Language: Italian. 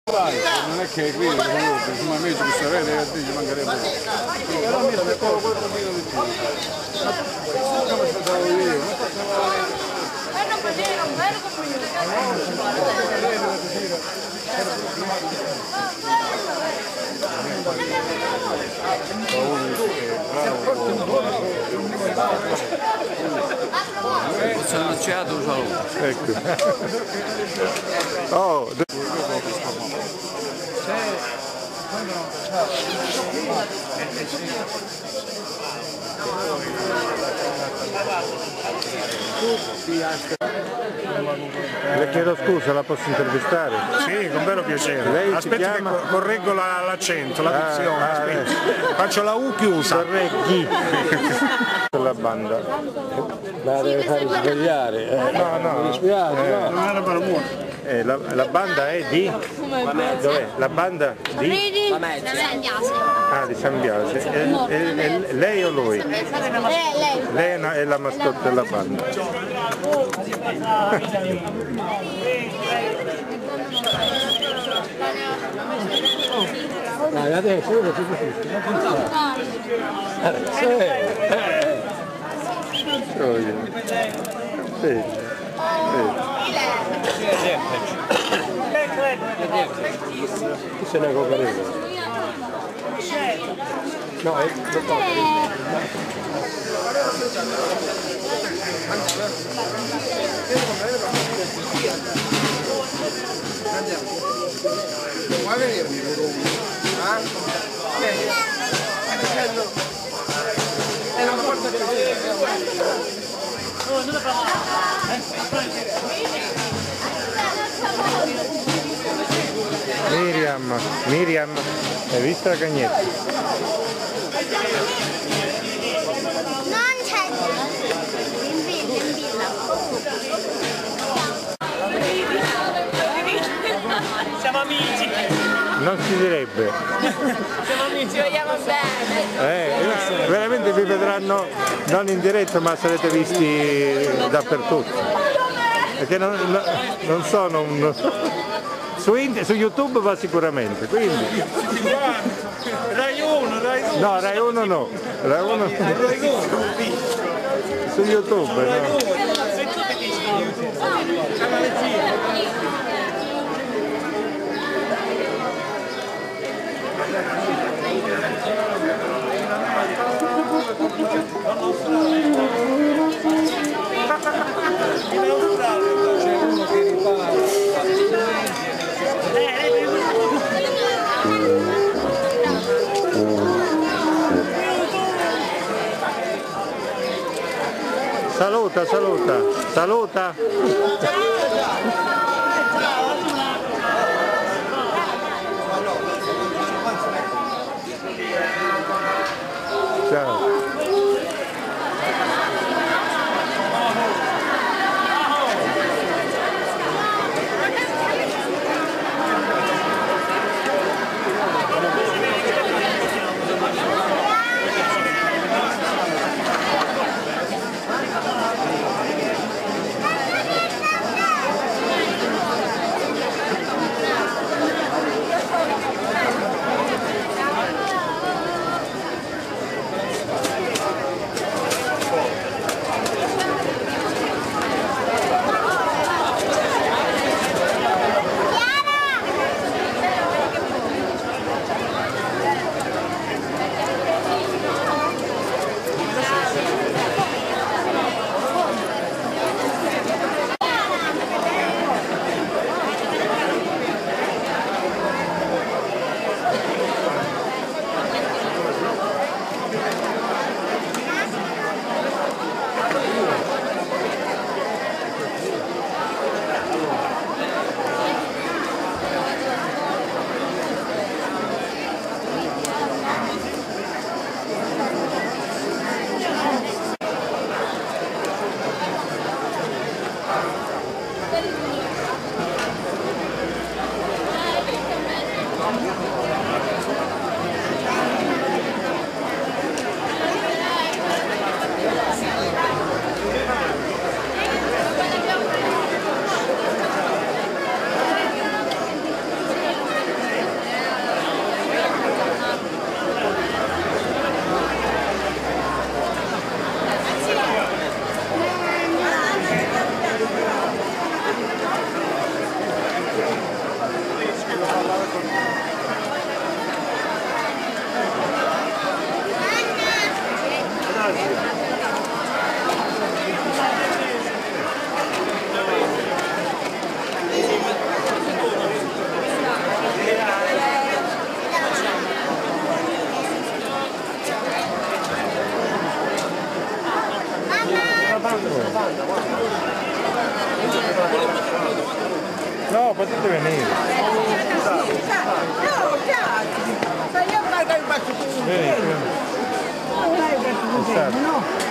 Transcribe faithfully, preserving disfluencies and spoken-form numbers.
Non è che qui insomma invece questa rete che dice mancherebbe. Però mi aspettavo quattro minuti di più. Come aspettavo io? Eh non potete, non vedo Forse hanno annunciato un saluto. Ecco. Oh. Le chiedo scusa, la posso intervistare? Sì, con vero piacere. Lei Aspetti si chiama? che correggo l'accento, la, la dizione. Ah, ah, eh. Faccio la U chiusa. Correggi. La banda. La deve fare svegliare. Eh. No, no. Mi dispiace, eh. Non era per muovere. Eh, la, la banda è di? Dov'è? La banda di? La Biase. Ah, di San Biase. E, e, e, lei o lui? Eh, lei. Lei è, una, è la mascotte della banda. Dai, adesso io ti Sì. Chi se ne copreva? No, è lo Vuoi venirmi? Ah? E non porta più. Miriam, Miriam, hai visto la cagnetta? Non c'è in villa, in villa. Siamo amici. Non si direbbe. Siamo amici, ci vogliamo bene. Eh, veramente vi vedranno non in diretta ma sarete visti dappertutto. Perché non, no, non sono un... Su, su YouTube va sicuramente, quindi... Rai uno, Rai uno. No, Rai uno no. Rai uno su YouTube, no. C'è uno che ripara. Saluta, saluta, saluta. Ciao. No, potete venire. Vieni, vieni.